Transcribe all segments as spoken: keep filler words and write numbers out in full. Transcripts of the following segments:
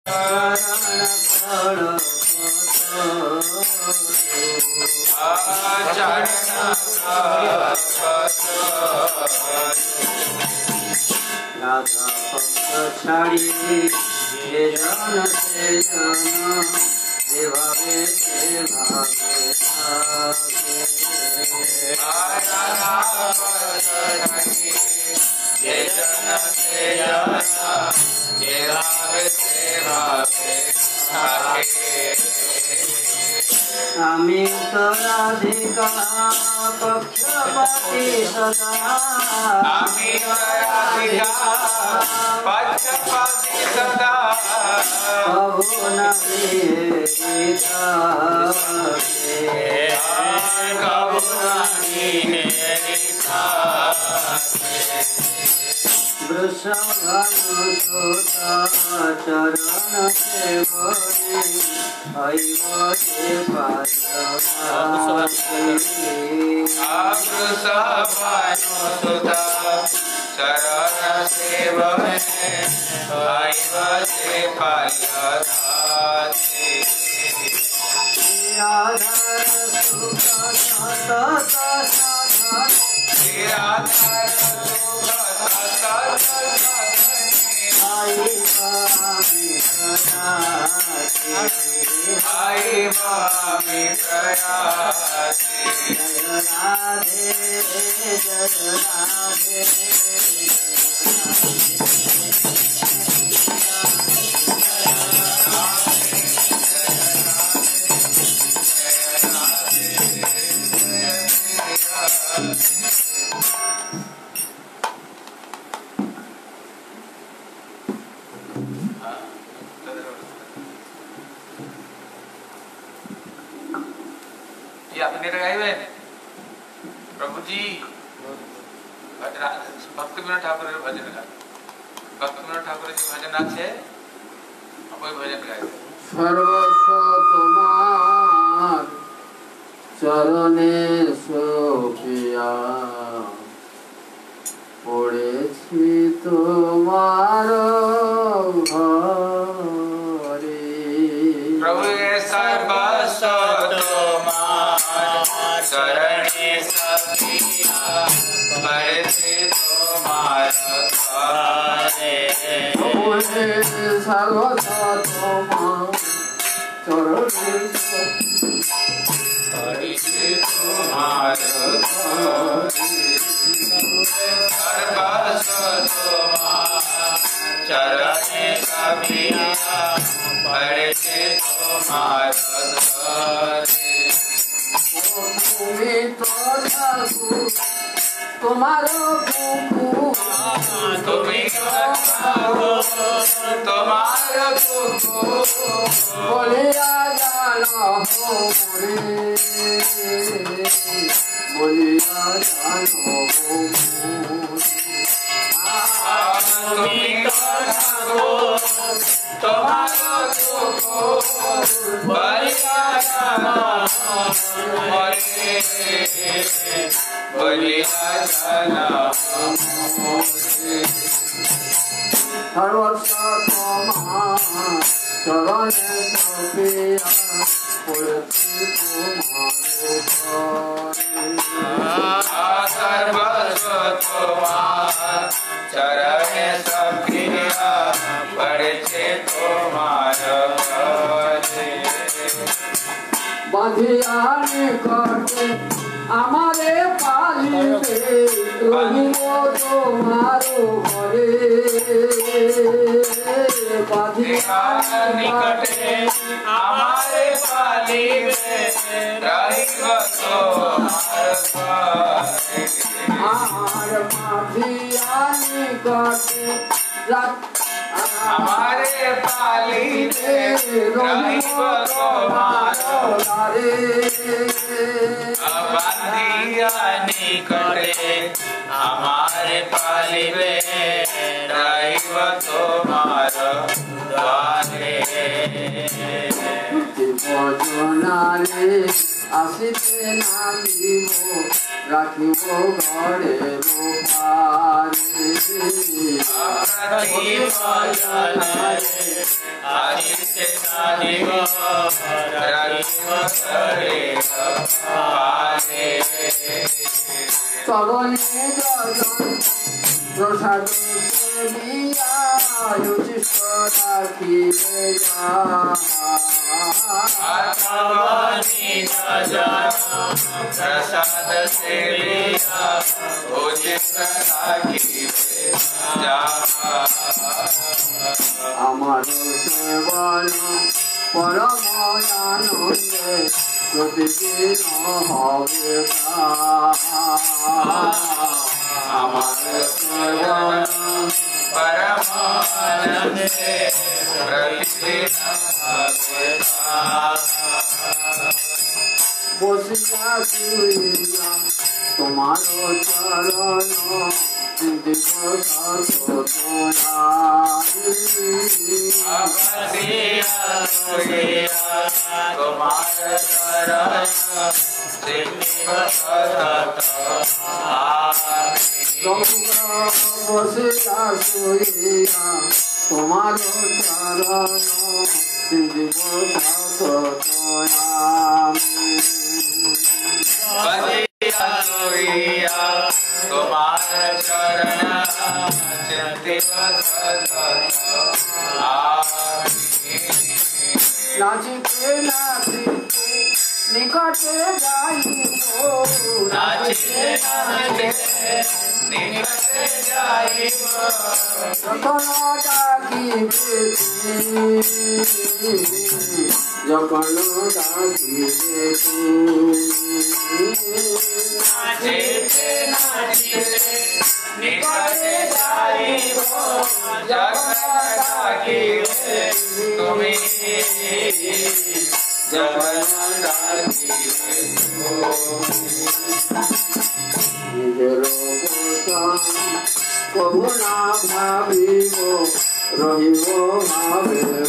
राधा भक्त छाड़ी ये जन से जन देवावे से भागे राधा भक्त छाड़ी ये जन से जन देवावे से भागे आमी तो राधिका पक्षपाती सदा आमी तो राधिका पक्षपाती सदा कबू न गीता कबू न गीता वृषभानुसुता चरण से गोरी ऐवते वृषभानुसुता चरण से गोरी ऐवते पायथाति राधार सुख सतत साधन राधार सुख आई मामी प्रयासी आई मामी प्रयासी जय राधे जय राधे अपने लगाए प्रभु जी भक्त विनोद ठाकुर भजन गा भक्त विनोद ठाकुर जी भजन আছে कोई भजन गाए सर्वस्व तुम्हार चरणे सोफिया পড়েছি তোমার ঘরে प्रभु सर्वस्व चरणे सखिया पड़ेछि तुम्हार घरे सर्वदा तुम्हार चरणे पड़ेछि तुम्हार घरे सर्वस्व तुम्हार चरणे सखिया पड़ेछि तुम्हार घरे তুমি তো ঠাকুর তোমার কুকুর তুমি তোমার কুকুর বলিয়া জানো মোরে বলিয়া জানো তুমি তো ঠাকুর তোমার কুকুর বলিয়া জানো सर्वस्व तुम्हार चरणे सोफिया पड़ेछि तुम्हार सर्वस्व तुम्हार चरणे सोफिया पड़ेछि तुम्हार बांधिया निकटे আমারে পালিবে রহিব তোমার ঘরে বাঁধিয়া নিকটে আমারে পালিবে রহিব তোমার ঘরে আমার বাঁধিয়া নিকটে আমারে পালিবে রহিব তোমার ঘরে बांधिया निकटे हमारे पालिबे रहिब तुम्हार द्वारे भजनारे आसिते नामिब राखिब घरे लोकारे सखी भजनारे आदित्य नादिव रहिव करे पारे শ্রবণে যজন প্রসাদ সেবিয়া উচিষ্ট রাখিবে आत्मवाणी जन प्रसाद सेविया उचित राखिबे আমার সেবন পরম আনন্দে প্রতিদিন হবে আমার সেবন परम आनंदे प्रतिदिन বসিয়া শুইয়া তোমার চরণ দিবস तुम्हार चरण বসিয়া শুইয়া তোমার চরণ দিবস तुम्हार चरण नाचिते नाचिते निकटे जाइबो नाचिते नाचिते निकटे जाइबो যখন ডাকিবে যখন ডাকিবে नाचिते नाचिते निकटे जाइबो जगन डाकिबे तुमी जगन डाकिबे নিজের কবু না ভাবিব রহিব ভাবের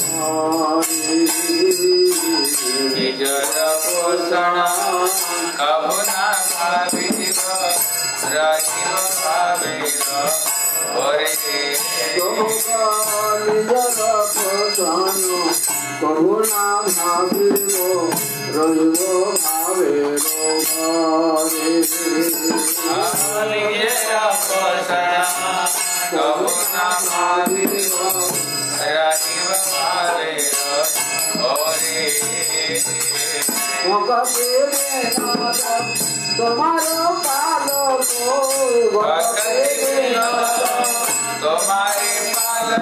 নিজর পোষণ কবু না ভাবিব রহিব ভাবের ওরে নিজর পোষণ কবু না ভাবিব রহিব ভাবের ঘরে নিজর পোষণ কবু না ভাবিব রহিব ভাবের ওরে তোমার পালক তোমারে পালক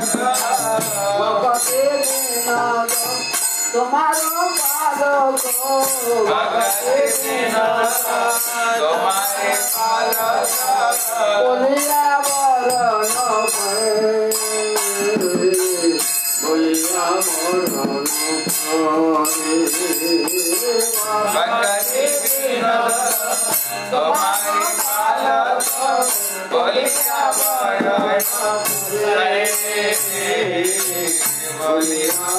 তোমার পালক তোমারে পালক বলিয়া বরণ বলিয়া বরণ तुम्हारी पालक बोलिया बरन बोलिया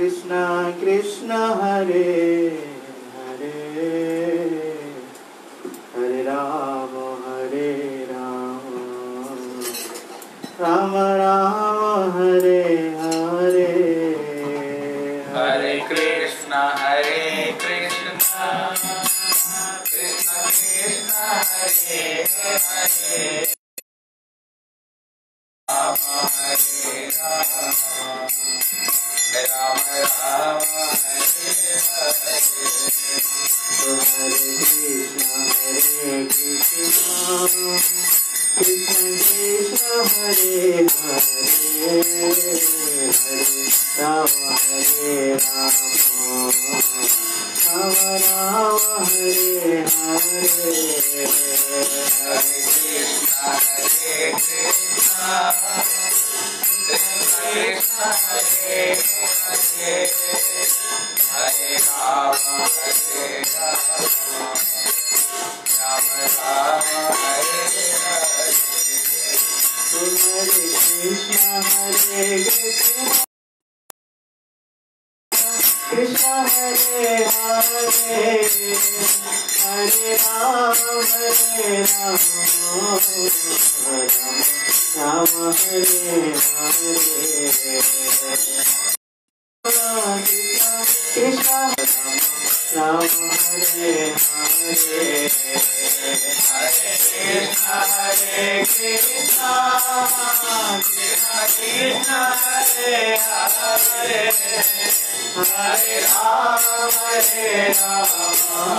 कृष्ण कृष्ण हरे हरे हरे राम हरे राम राम राम हरे हरे हरे कृष्ण हरे कृष्ण कृष्ण कृष्ण हरे हरे राम हरे राम राम राम हरे हरे हरे कृष्ण हरे कृष्ण कृष्ण कृष्ण हरे हरे हरे राम हरे राम राम राम हरे हरे हरे कृष्ण हरे कृष्ण कृष्ण कृष्ण हरे हरे हरे राम हरे राम राम राम हरे हरे हरे कृष्ण हरे कृष्ण कृष्ण हरे हरे हरे राम हरे राम राम राम हरे हरे कृष्ण राम हरे हरे हरे कृष्ण हरे कृष्ण कृष्ण कृष्ण हरे हरे हरे राम हरे राम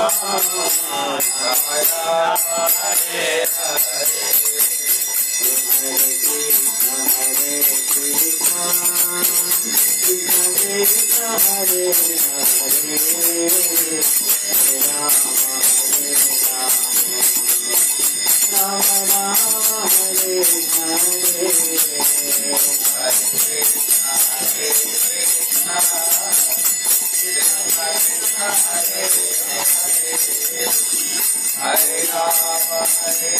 राम राम हरे हरे हरे कृष्ण हरे कृष्ण कृष्ण कृष्ण हरे हरे हरे राम हरे राम राम राम हरे हरे हरे कृष्ण हरे कृष्ण कृष्ण कृष्ण हरे हरे हरे राम हरे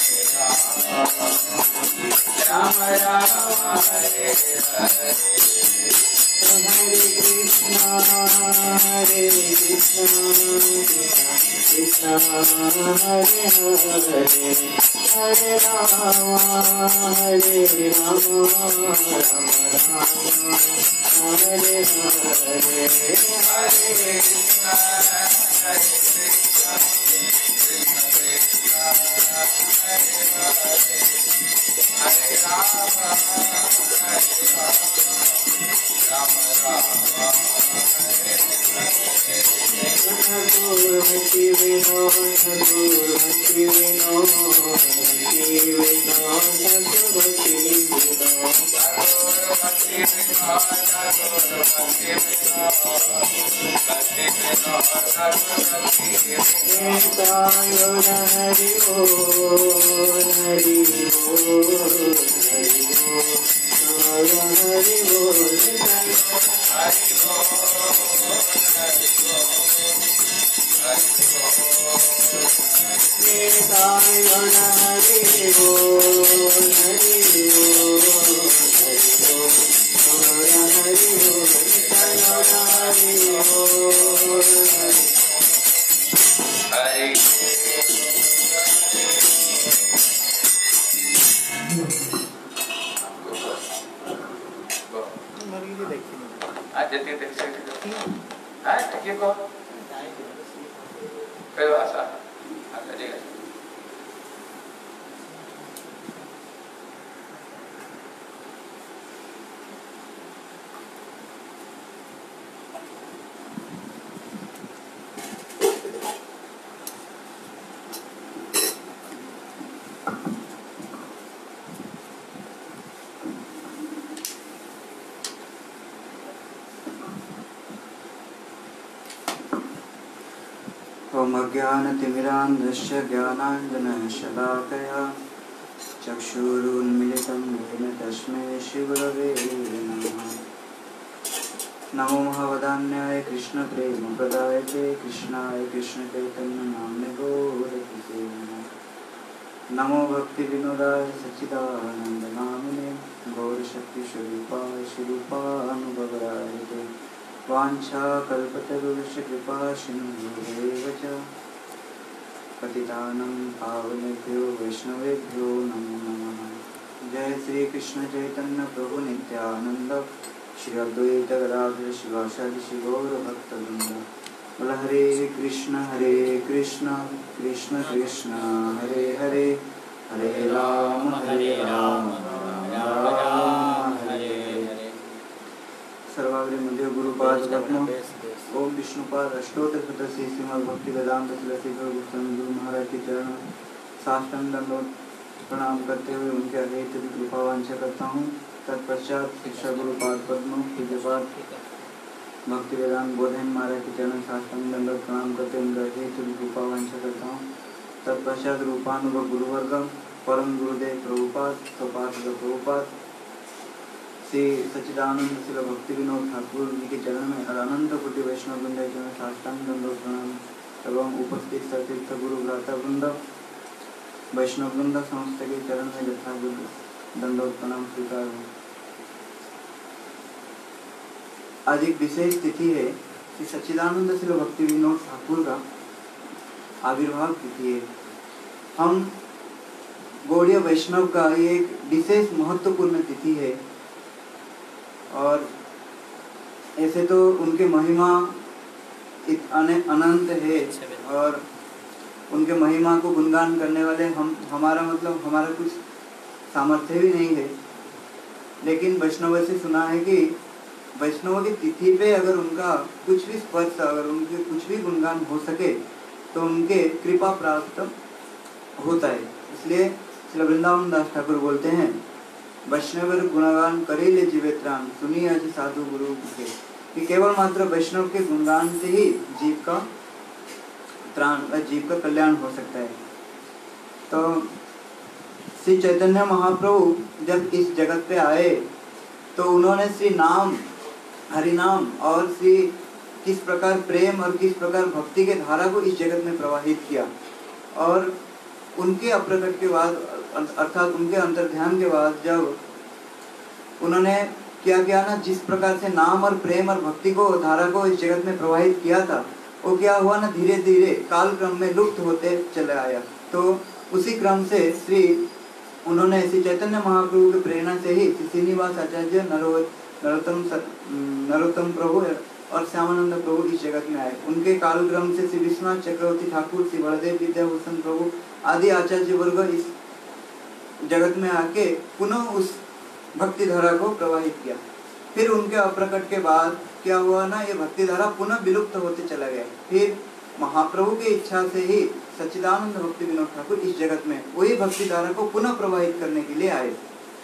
राम राम राम हरे हरे हरे कृष्ण हरे कृष्ण कृष्ण हरे हरे हरे राम हरे राम राम राम हरे हरे हरे कृष्ण हरे कृष्ण कृष्ण कृष्ण हरे हरे हरे राम हरे राम राम राम हरे हरे ठाकुर हरि विनोद ठाकुर हरि विनोद हरि विनोद ठाकुर हरि विनोद ठाकुर भक्ति विनोद ठाकुर भक्ति विनोद भक्ति विनोद ठाकुर भक्ति विनोद निताय हरि बोल हरि बोल हरि बोल हरि बोल निताय हरि बोल हरि बोल हरि बोल निताय हरि बोल हरि बोल हरि बोल हरि बोल निताय हरि बोल हरि हरि आज जति तरी हाँ ठीक है को कई भाषा हाँ करेगा ओम अज्ञानतिमिरान्धस्य ज्ञानाञ्जनशलाकया चक्षुरुन्मिलितं येन तस्मै श्रीगुरवे नमः। नमो भगवदान्याय कृष्णप्रेमप्रदायते कृष्णाय कृष्णचैतन्यनाम्ने गौरकिसे नमो भक्तिविनोदाय सच्चिदानन्दनामिने गौरशक्तिस्वरूपाय श्रीरूपानुभवरायते वाञ्छाकल्पतरुश्च कृपा सिन्धुरेव च पतितानं पावनेभ्यो वैष्णवेभ्यो नमो नमः। जय श्री कृष्ण चैतन्य प्रभु नित्यानंद श्री अद्वैत गदाधर शिवासादि श्री गौर भक्तवृंद। बोल हरे कृष्ण हरे कृष्ण कृष्ण कृष्ण हरे हरे हरे राम हरे राम राम राम हरे हरे। सर्वाग्रे मध्य गुरुपाद पद्म ओम विष्णुपाद अष्टोत्तर शतसी श्रीमद् भक्ति वेदांत तुलसी गोस्वामी गुरु महाराज के चरण साष्टांग दंडवत प्रणाम करते हुए उनके अहेत कृपा वांछा करता हूँ। तत्पश्चात शिक्षा गुरुपाद पद्म पूज्यपाद भक्ति वेदांत बोधन महाराज के चरण साष्टांग दंडवत प्रणाम करते हुए उनके अहेत कृपा वांछा करता हूँ। तत्पश्चात रूपानुभव गुरुवर्ग परम गुरुदेव प्रभुपाद स्वपार्षद प्रभुपाद श्री सच्चिदानंद श्री भक्ति विनोद ठाकुर जी के चरण में और अनंत कोटि वैष्णव वृंद के चरण साष्टांग दंडवत प्रणाम एवं उपस्थित सतीर्थ गुरु भ्राता वृंद वैष्णव वृंद समस्त के चरण में यथा दंडवत प्रणाम स्वीकार हो। आज एक विशेष तिथि है श्री सच्चिदानंद श्री भक्ति विनोद ठाकुर का आविर्भाव तिथि है। हम गौड़ीय वैष्णव का ये एक विशेष महत्वपूर्ण तिथि है और ऐसे तो उनके महिमा अनंत है और उनके महिमा को गुणगान करने वाले हम हमारा मतलब हमारा कुछ सामर्थ्य भी नहीं है। लेकिन वैष्णव से सुना है कि वैष्णव की तिथि पे अगर उनका कुछ भी स्पर्श अगर उनके कुछ भी गुणगान हो सके तो उनके कृपा प्राप्त होता है। इसलिए श्री वृंदावन दास ठाकुर बोलते हैं वैष्णव गुणगान करे ले जीवे त्राण सुनिए आज साधु गुरु के कि केवल मात्र वैष्णव के गुणगान से ही जीव का त्राण व जीव का कल्याण हो सकता है। तो श्री चैतन्य महाप्रभु जब इस जगत पे आए तो उन्होंने श्री नाम हरि नाम और श्री किस प्रकार प्रेम और किस प्रकार भक्ति के धारा को इस जगत में प्रवाहित किया और उनके अप्रकट के बाद अर्थात उनके अंतर्ध्यान के बाद जब उन्होंने क्या किया ना जिस प्रकार से नाम और प्रेम और भक्ति को धारा को इस जगत में प्रवाहित किया था वो क्या हुआ ना धीरे धीरे काल क्रम में लुप्त होते चले आया। तो उसी क्रम से श्री उन्होंने श्री चैतन्य महाप्रभु की प्रेरणा से ही श्री श्रीनिवास आचार्य नरोत्तम नरोत्तम प्रभु और श्यामानंद प्रभु इस जगत में आए। उनके काल क्रम से श्री विश्वनाथ चक्रवर्ती ठाकुर श्री बलदेव विद्याभूषण प्रभु आदि आचार्य वर्ग इस जगत में आके पुनः उस भक्ति धारा को प्रवाहित किया। फिर उनके अप्रकट के बाद क्या हुआ ना ये भक्ति धारा पुनः विलुप्त होते चला गया। फिर महाप्रभु की इच्छा से ही सच्चिदानंद भक्ति विनोद ठाकुर इस जगत में वही भक्ति धारा को पुनः प्रवाहित करने के लिए आए।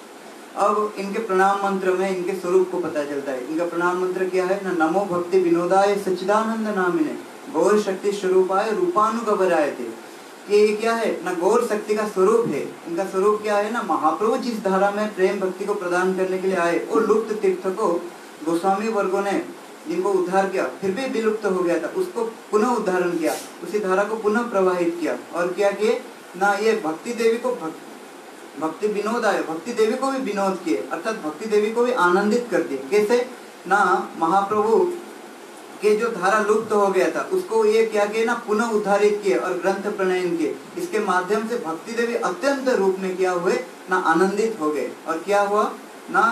अब इनके प्रणाम मंत्र में इनके स्वरूप को पता चलता है। इनका प्रणाम मंत्र क्या है ना नमो भक्ति विनोदाय सच्चिदानंद नामिने गौर शक्ति स्वरूपाय रूपानुगवराय थे कि ये क्या है ना गौर शक्ति का स्वरूप है। इनका स्वरूप क्या है ना महाप्रभु जिस धारा में प्रेम भक्ति को प्रदान करने के लिए आए वो लुप्त तीर्थ को गोस्वामी वर्गों ने जिनको उद्धार किया फिर भी विलुप्त हो गया था उसको पुनः उद्धारण किया उसी धारा को पुनः प्रवाहित किया और क्या किए ना ये भक्ति देवी को भक्ति भक्ति विनोद आए भक्ति देवी को भी विनोद किए अर्थात भक्ति देवी को भी आनंदित कर दिए। कैसे ना महाप्रभु के जो धारा लुप्त हो गया था उसको ये क्या किए ना पुनः उद्धारित किए और ग्रंथ प्रणयन किए। इसके माध्यम से भक्ति देवी अत्यंत रूप में क्या हुए ना आनंदित हो गए और क्या हुआ ना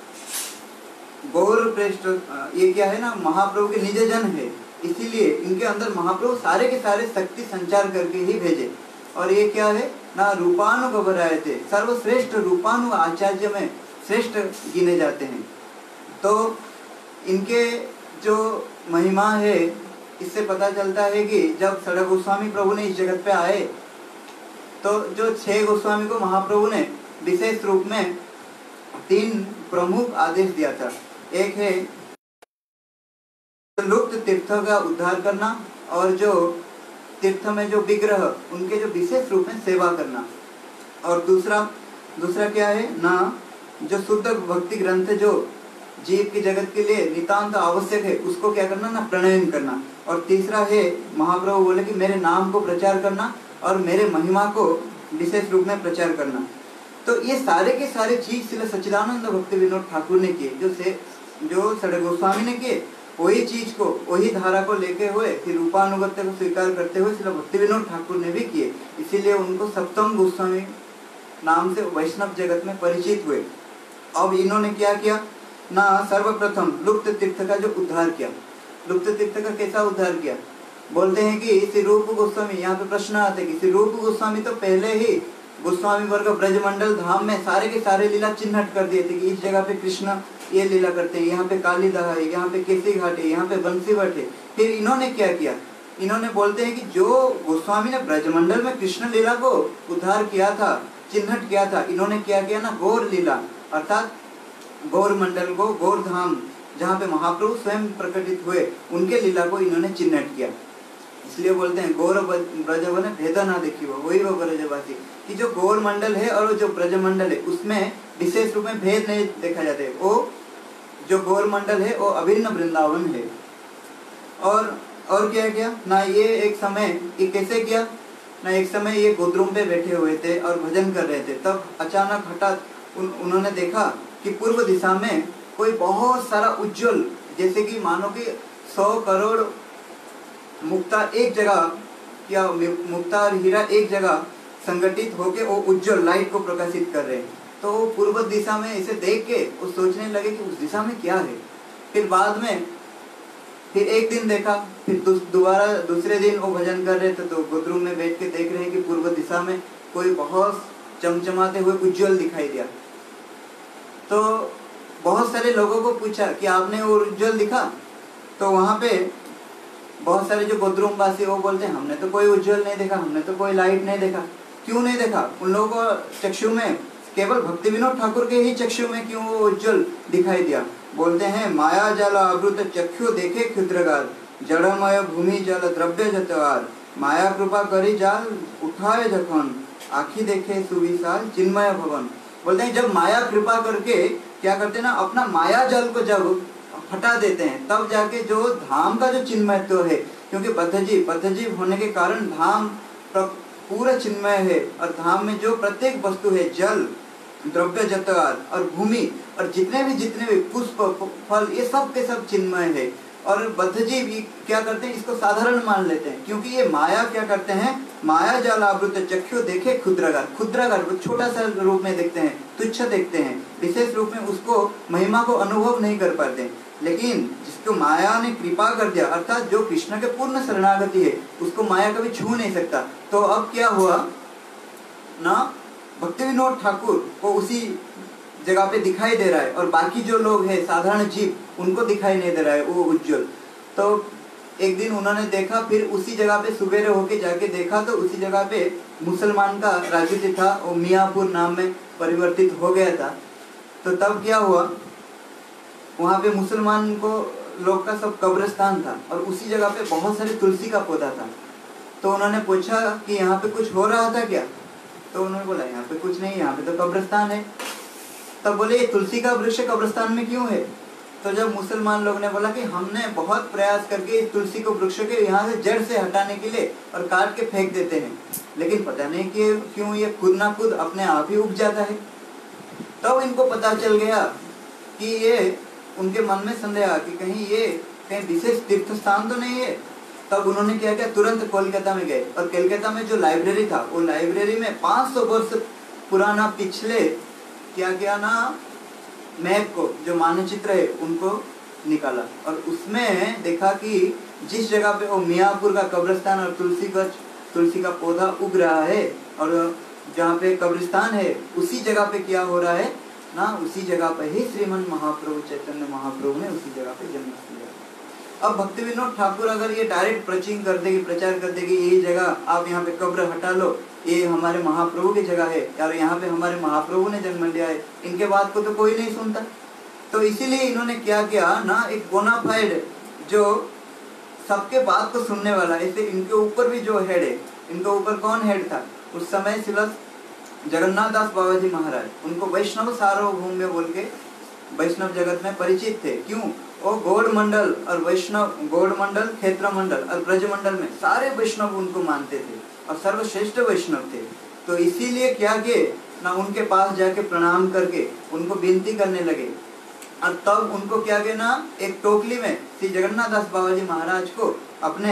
गौर प्रेष्ठ ये क्या है ना महाप्रभु के निज जन है इसीलिए इनके अंदर महाप्रभु सारे के सारे शक्ति संचार करके ही भेजे। और ये क्या है ना रूपानु घबराए थे सर्वश्रेष्ठ रूपानु आचार्य में श्रेष्ठ गिने जाते हैं। तो इनके जो महिमा है इससे पता चलता है कि जब सड़क गोस्वामी प्रभु ने इस जगत पे आए तो जो छह गोस्वामी को महाप्रभु ने विशेष रूप में तीन प्रमुख आदेश दिया था। एक है लुप्त तीर्थ का उद्धार करना और जो तीर्थ में जो विग्रह उनके जो विशेष रूप में सेवा करना और दूसरा दूसरा क्या है ना जो शुद्ध भक्ति ग्रंथ जो जीव की जगत के लिए नितांत आवश्यक है उसको क्या करना ना प्रणयन करना और तीसरा है महाप्रभु बोले कि मेरे नाम को प्रचार करना और मेरे महिमा को विशेष रूप में प्रचार करना। तो ये सारे के सारे चीज श्री सच्चिदानंद भक्ति विनोद ठाकुर ने किए जो से जो सड़क गोस्वामी ने किए वही चीज को, वही धारा को लेके हुए फिर रूपानुगत्य को स्वीकार करते हुए श्रील भक्तिविनोद ठाकुर ने भी किए। इसीलिए उनको सप्तम गोस्वामी नाम से वैष्णव जगत में परिचित हुए। अब इन्होंने क्या किया ना, सर्वप्रथम लुप्त तीर्थ का जो उद्धार किया। लुप्त तीर्थ का कैसा उद्धार किया? बोलते हैं कि श्री रूप गोस्वामी, यहाँ पे प्रश्न आते हैं कि श्री रूप गोस्वामी तो पहले ही गोस्वामी वर्ग ब्रजमंडल धाम में सारे के सारे लीला चिन्हित कर दिए थे कि इस जगह पे कृष्ण ये लीला करते हैं, यहाँ पे कालीदाह है, यहाँ पे केसी घाट है, यहाँ पे बंसीवट है। फिर इन्होंने क्या किया? इन्होंने बोलते हैं कि जो गोस्वामी ने ब्रजमंडल में कृष्ण लीला को उद्धार किया था, चिन्हित किया था, इन्होंने क्या किया ना, गौर लीला अर्थात गौर मंडल को, गौर धाम जहाँ पे महाप्रभु स्वयं प्रकटित हुए, उनके लीला को इन्होंने चिन्हित किया। इसलिए बोलते हैं गौर ब्रजवन भेद ना देखी, वो वही वो ब्रजवासी कि जो गौर मंडल है और जो ब्रजमंडल है उसमें विशेष रूप में भेद नहीं देखा जाता है। वो जो गौर मंडल है वो अभिन्न वृंदावन है। और और क्या किया ना, ये एक समय ये कैसे किया ना, एक समय ये गोद्रुम पे बैठे हुए थे और भजन कर रहे थे। तब अचानक हठात उन, उन्होंने देखा कि पूर्व दिशा में कोई बहुत सारा उज्जवल, जैसे कि मानो कि सौ करोड़ मुक्ता एक जगह या मुक्ता और हीरा एक जगह संगठित होके वो उज्जवल लाइट को प्रकाशित कर रहे हैं। तो पूर्व दिशा में इसे देख के वो सोचने लगे कि उस दिशा में क्या है। फिर बाद में फिर एक दिन देखा, फिर दोबारा दूसरे दिन वो भजन कर रहे थे तो गोद्रुम में बैठ के देख रहे हैं कि पूर्व दिशा में कोई बहुत चमचमाते हुए उज्जवल दिखाई दिया। तो बहुत सारे लोगों को पूछा कि आपने वो उज्जवल दिखा? तो वहाँ पे बहुत सारे जो गोद्रुम वासी वो बोलते हैं हमने तो कोई उज्जवल नहीं देखा, हमने तो कोई लाइट नहीं देखा। क्यों नहीं देखा? उन लोगों को चक्षु में केवल भक्ति विनोद ठाकुर के ही चक्षु में क्यों वो उज्जवल दिखाई दिया? बोलते हैं माया जल आवृत चक्षु देखे क्षुद्रगार, जड़मय भूमि जल द्रव्य जतवार, माया कृपा करी जाल उठाए जखन, आखी देखे सुविशाल चिन्मय भवन। बोलते हैं जब माया कृपा करके क्या करते हैं ना, अपना माया जल को जब हटा देते हैं तब जाके जो धाम का जो चिन्मयत्व है, क्योंकि बद्धजीव बद्धजीव होने के कारण धाम पूरा चिन्मय है और धाम में जो प्रत्येक वस्तु है, जल द्रव्य जतवार और भूमि और जितने भी जितने भी पुष्प फल, ये सब के सब चिन्मय है। और बद्धजीव क्या करते हैं, इसको साधारण मान लेते हैं, क्योंकि ये माया क्या करते हैं, माया जाल आवृत चक्षु देखे क्षुद्रगार, क्षुद्रगार छोटा सा रूप में देखते हैं, तुच्छ देखते हैं, विशेष रूप में उसको महिमा को अनुभव नहीं कर पाते। लेकिन जिसको माया ने कृपा कर दिया, अर्थात जो कृष्ण के पूर्ण शरणागति है, उसको माया कभी छू नहीं सकता। तो अब क्या हुआ ना, भक्ति विनोद ठाकुर को उसी जगह पे दिखाई दे रहा है और बाकी जो लोग हैं साधारण जीव, उनको दिखाई नहीं दे रहा है वो उज्जवल। तो एक दिन उन्होंने देखा, फिर उसी जगह पे सुबेरे होके जाके देखा तो उसी जगह पे मुसलमान का राज्य था, वो मियाँपुर नाम में परिवर्तित हो गया था। तो तब क्या हुआ, वहाँ पे मुसलमान को लोग का सब कब्रिस्तान था और उसी जगह पे बहुत सारे तुलसी का पौधा था। तो उन्होंने पूछा कि यहाँ पे कुछ हो रहा था क्या? तो उन्होंने बोला यहाँ पे कुछ नहीं, यहाँ पे तो कब्रिस्तान है। तब बोले ये तुलसी का वृक्ष कब्रिस्तान में क्यों है? तो जब मुसलमान लोग ने बोला कि हमने बहुत प्रयास करके इस तुलसी को वृक्ष के यहाँ से जड़ से हटाने के लिए और काट के फेंक देते हैं, लेकिन पता नहीं कि क्यों ये खुद ना खुद अपने आप ही उग जाता है। तब तो इनको पता चल गया कि ये, उनके मन में संदेह आ कि कहीं ये कहीं विशेष तीर्थ स्थान तो नहीं है। तब उन्होंने क्या किया, तुरंत कोलकाता में गए और कोलकाता में जो लाइब्रेरी था, वो लाइब्रेरी में पाँच सौ वर्ष पुराना पिछले क्या किया ना, मैप को, जो मानचित्र है उनको निकाला और उसमें देखा कि जिस जगह पे वो मियाँपुर का कब्रिस्तान और तुलसी का तुलसी का पौधा उग रहा है और जहाँ पे कब्रिस्तान है उसी जगह पे क्या हो रहा है ना, उसी जगह पे ही श्रीमन महाप्रभु चैतन्य महाप्रभु ने उसी जगह पे जन्म लिया। अब भक्ति विनोद ठाकुर अगर ये डायरेक्ट प्रचिंग कर देगी, प्रचार कर देगी, यही जगह आप यहाँ पे कब्र हटा लो, ये हमारे महाप्रभु की जगह है यार, यहाँ पे हमारे महाप्रभु ने जन्म लिया है, इनके बात को तो कोई नहीं सुनता। तो इसीलिए इन्होंने क्या किया ना, एक बोनाफाइड जो सबके बात को सुनने वाला, ऐसे इनके ऊपर भी जो हेड है, इनके ऊपर कौन हेड था उस समय, श्रील जगन्नाथ दास बाबा जी महाराज, उनको वैष्णव सार्वभौम बोल के वैष्णव जगत में परिचित थे। क्यों? वो गौड़ मंडल और वैष्णव, गौड़ मंडल, क्षेत्र मंडल और ब्रज मंडल में सारे वैष्णव उनको मानते थे और सर्वश्रेष्ठ वैष्णव थे। तो इसीलिए क्या किए ना, उनके पास जाके प्रणाम करके उनको विनती करने लगे और तब उनको क्या किया ना, एक टोकली में श्री जगन्नाथ दास बाबा जी महाराज को अपने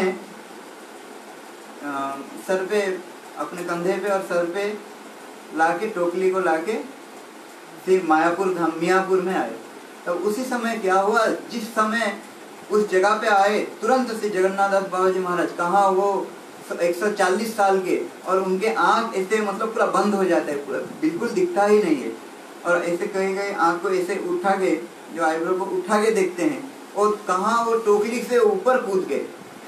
आ, सर पे, अपने कंधे पे और सर पे लाके, टोकली को लाके श्री मायापुर धाम मियापुर में आए। तो उसी समय क्या हुआ, जिस समय उस जगह पे आए तुरंत श्री जगन्नाथ दास बाबा जी महाराज, कहाँ वो एक सौ चालीस साल के, और उनके आँख ऐसे मतलब पूरा बंद हो जाता है, पूरा बिल्कुल दिखता ही नहीं है। और ऐसे कहीं कहीं आँख को ऐसे उठा के, जो आईब्रो को उठा के देखते हैं, और कहाँ वो टोकरी से ऊपर कूद गए।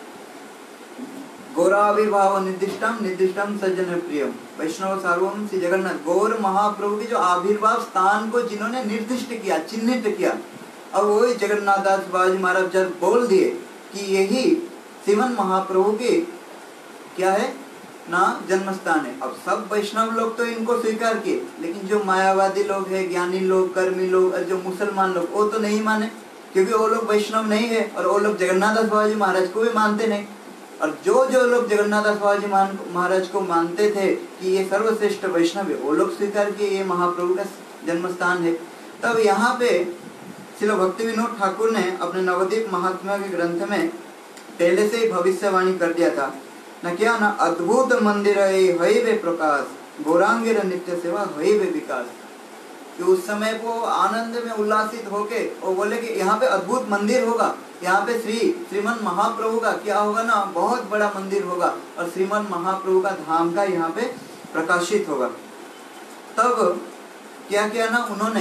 गौराविर्भाव निर्दिष्टम निर्दिष्टम सज्जन प्रियम वैष्णव सार्वभौम श्री जगन्नाथ, गौर महाप्रभु के जो आविर्भाव स्थान को जिन्होंने निर्दिष्ट किया, चिन्हित किया, और वो जगन्नाथ दास बाबा जी महाराज जब बोल दिए कि यही श्रीमन महाप्रभु के क्या है ना जन्म स्थान है। अब सब वैष्णव लोग तो इनको स्वीकार किए, लेकिन जो मायावादी लोग हैं, ज्ञानी लोग, कर्मी लोग और जो मुसलमान लोग, वो तो नहीं माने, क्योंकि वो लोग वैष्णव नहीं है, और वो लोग जगन्नाथ दास बाबा जी महाराज को भी मानते नहीं। और जो जो लोग जगन्नाथ दास बाबा जी महाराज को मानते थे कि ये सर्वश्रेष्ठ वैष्णव है, वो लोग स्वीकार किए ये महाप्रभु का जन्म स्थान है। तब यहाँ पे श्रील भक्ति विनोद ठाकुर ने अपने नवद्वीप महात्मा के ग्रंथ में पहले से ही भविष्यवाणी कर दिया था न, क्या ना, अद्भुत मंदिर है वे प्रकाश, गौरांगेर नित्य सेवा है वे विकास। कि उस समय वो आनंद में उल्लासित होके वो बोले कि यहाँ पे अद्भुत मंदिर होगा, यहाँ पे श्री श्रीमन महाप्रभु का क्या होगा ना, बहुत बड़ा मंदिर होगा, और श्रीमन महाप्रभु का धाम का यहाँ पे प्रकाशित होगा। तब क्या किया ना उन्होंने,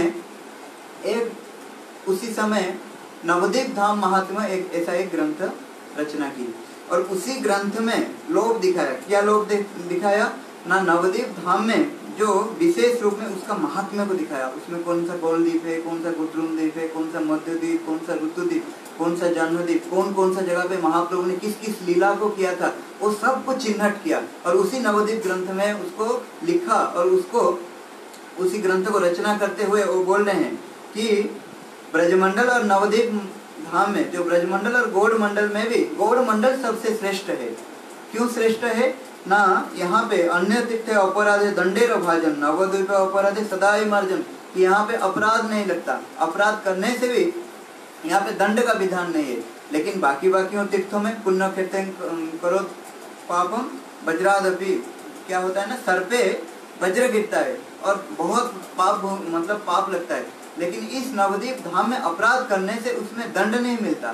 एक उसी समय नवद्वीप धाम महात्मा एक ऐसा एक ग्रंथ रचना की, और उसी ग्रंथ में लोभ दिखाया। क्या लोभ दिखाया ना, नवद्वीप धाम में जो विशेष रूप में उसका महात्म्य को दिखाया। उसमें कौन सा गौलद्वीप है, कौन सा गुद्रुम द्वीप है, कौन सा मध्यद्वीप, कौन सा ऋतुद्वीप, कौन सा जन्मद्वीप, कौन कौन सा जगह पे महाप्रभु ने किस किस लीला को किया था, वो सब को चिन्हित किया, और उसी नवद्वीप ग्रंथ में उसको लिखा। और उसको उसी ग्रंथ को रचना करते हुए वो बोल रहे हैं कि ब्रजमंडल और नवद्वीप धाम में, जो ब्रजमंडल और गौड़ मंडल में भी, गौड़ मंडल सबसे श्रेष्ठ है। क्यों श्रेष्ठ है ना, यहाँ पे अन्य तीर्थ अपराधे दंडेर भाजन, नवद्वीप अपराधे सदाई मार्जन, यहाँ पे अपराध नहीं लगता, अपराध करने से भी यहाँ पे दंड का विधान नहीं है। लेकिन बाकी बाकी तीर्थों में पुण्य कृत्य करो पापम वज्रादपि, क्या होता है ना, सर पे वज्र गिरता है और बहुत पाप मतलब पाप लगता है। लेकिन इस नवद्वीप धाम में अपराध करने से उसमें दंड नहीं मिलता।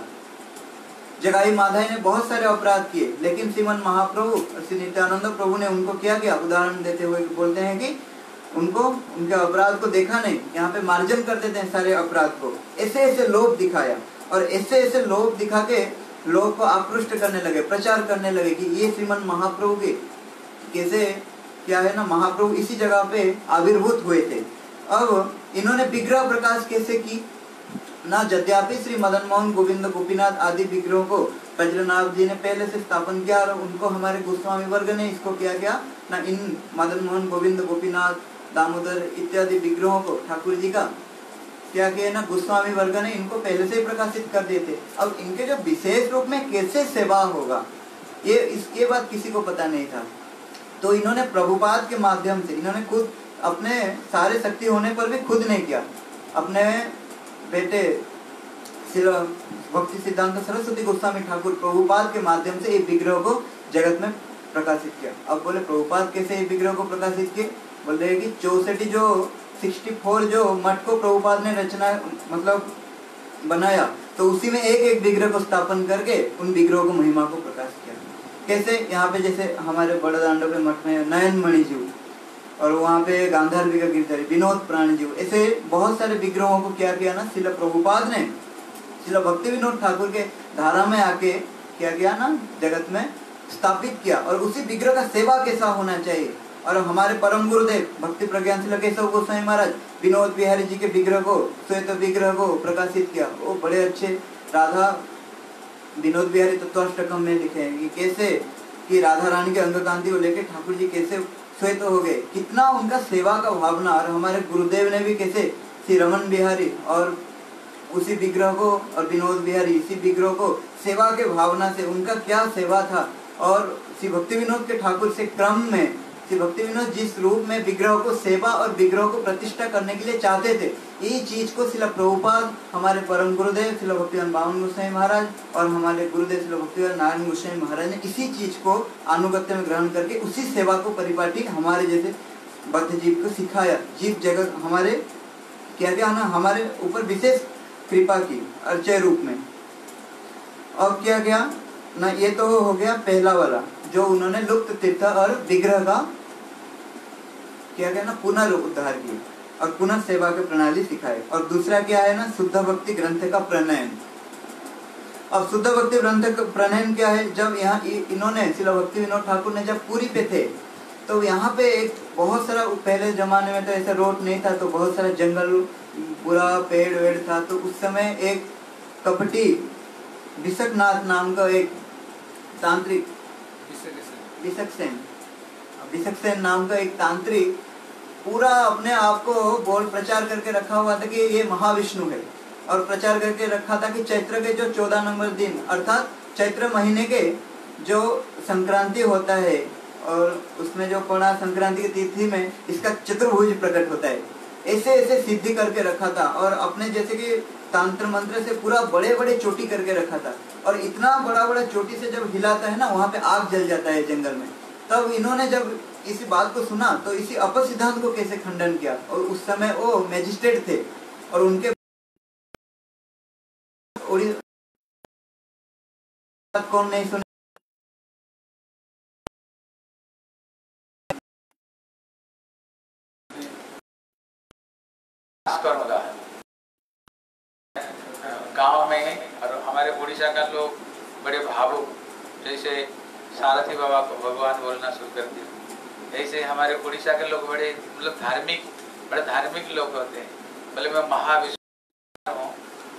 जगाई माधाई ने बहुत सारे अपराध किए, लेकिन श्रीमन महाप्रभु श्री नित्यानंद प्रभु ने उनको क्या किया, उदाहरण देते हुए बोलते हैं कि उनको उनके अपराध को देखा नहीं, यहाँ पे मार्जन कर देते हैं सारे अपराध को। ऐसे ऐसे लोभ दिखाया, और ऐसे ऐसे लोभ दिखा के लोग को आकृष्ट करने लगे, प्रचार करने लगे कि ये श्रीमन महाप्रभु के कैसे क्या है ना, महाप्रभु इसी जगह पे आविर्भूत हुए थे। अब इन्होंने विग्रह प्रकाश कैसे की ना, यद्यपि श्री मदन मोहन गोविंद गोपीनाथ आदि विग्रहों को वज्रनाथ जी ने पहले से स्थापन किया, और उनको हमारे गोस्वामी वर्ग ने इसको किया गया ना, इन मदन मोहन गोविंद गोपीनाथ दामोदर इत्यादि विग्रहों को ठाकुर जी का क्या किया ना, गोस्वामी वर्ग ने इनको पहले से ही प्रकाशित कर दिए थे। अब इनके जो विशेष रूप में कैसे सेवा होगा, ये इसके बाद किसी को पता नहीं था। तो इन्होंने प्रभुपाद के माध्यम से, इन्होंने खुद अपने सारे शक्ति होने पर भी खुद नहीं किया, अपने बेटे भक्ति सिद्धांत सरस्वती गोस्वामी ठाकुर प्रभुपाद के माध्यम से ये विग्रह को जगत में प्रकाशित किया। अब बोले प्रभुपाद कैसे ये विग्रह को प्रकाशित किए, बोल रहे कि चौसठ जो चौंसठ जो मठ को प्रभुपाद ने रचना मतलब बनाया, तो उसी में एक एक विग्रह को स्थापन करके उन विग्रहों को महिमा को प्रकाश किया। कैसे, यहाँ पे जैसे हमारे बड़ा दांडो के मठ में नयन मणि जी, और वहाँ पे गांधार का गिरधारी विनोद प्राण जी, ऐसे बहुत सारे विग्रहों को क्या किया ना, श्रील प्रभुपाद ने श्रील भक्ति विनोद ठाकुर के धारा में आके क्या किया ना, जगत में स्थापित किया। और उसी विग्रह का सेवा कैसा होना चाहिए, और हमारे परम गुरुदेव भक्ति प्रज्ञान श्रील केशव गोस्वामी महाराज विनोद बिहारी जी के विग्रह को, श्वेत विग्रह को प्रकाशित किया। वो बड़े अच्छे राधा विनोद बिहारी तत्वाष्टकम में लिखे हैं कि कैसे कि राधा रानी के अंग कांति को लेकर ठाकुर जी कैसे श्वेत हो गए, कितना उनका सेवा का भावना। और हमारे गुरुदेव ने भी कैसे श्री रमन बिहारी और उसी विग्रह को, और विनोद बिहारी इसी विग्रह को सेवा के भावना से, उनका क्या सेवा था। और श्री भक्ति विनोद के ठाकुर से क्रम में श्री भक्ति विनोद जिस रूप में विग्रह को सेवा और विग्रह को प्रतिष्ठा करने के लिए चाहते थे, ये चीज को श्रील प्रभुपाद, हमारे परम गुरुदेव श्रील भक्तिवेदांत बामन गोसाई महाराज और हमारे गुरुदेव श्रील भक्तिवेदांत नारायण गोसाई महाराज ने इसी चीज को अनुगत्य में ग्रहण करके उसी सेवा को परिपाटी हमारे जैसे बद्ध जीव को सिखाया। जीव जगत हमारे क्या क्या ना हमारे ऊपर विशेष कृपा की अर्चय रूप में। और क्या क्या ना, ये तो हो गया पहला वाला जो उन्होंने लुप्त तीर्थ और विग्रह का क्या क्या ना पुनरुद्धार किया और पुनः सेवा की प्रणाली सिखाए। और दूसरा क्या है ना, शुद्ध भक्ति ग्रंथ का प्रणयन। अब शुद्ध भक्ति ग्रंथ का प्रणयन क्या है, जब यहाँ इन्होंने श्रील भक्ति विनोद ठाकुर ने जब पूरी पे थे तो यहाँ पे एक बहुत सारा, पहले जमाने में तो ऐसा रोड नहीं था, तो बहुत सारा जंगल पूरा पेड़ वेड़ था। तो उस समय एक कपटी विशकनाथ नाम का एक तांत्रिक, विशकसेन विशकसेन नाम का एक तांत्रिक पूरा अपने आप को बोल प्रचार करके रखा हुआ था कि ये महाविष्णु है, और प्रचार करके रखा था कि चैत्र के जो चौदह नंबर दिन अर्थात चैत्र महीने के जो संक्रांति होता है और उसमें जो पौना संक्रांति की तिथि में इसका चतुर्भुज प्रकट होता है, ऐसे ऐसे सिद्धि करके रखा था। और अपने जैसे कि तंत्र मंत्र से पूरा बड़े बड़े चोटी करके रखा था, और इतना बड़ा बड़ा चोटी से जब हिलाता है ना वहाँ पे आग जल जाता है जंगल में। तब इन्होंने जब इसी बात को सुना तो इसी अपसिद्धांत को कैसे खंडन किया, और उस समय वो मैजिस्ट्रेट थे और उनके कौन नहीं सुने। गांव में और हमारे उड़ीसा का लोग बड़े भावुक, जैसे सारथी बाबा को भगवान बोलना शुरू कर दिया, ऐसे हमारे उड़ीसा के लोग बड़े मतलब धार्मिक, बड़े धार्मिक लोग होते हैं। बोले मैं महाविष्णु हूँ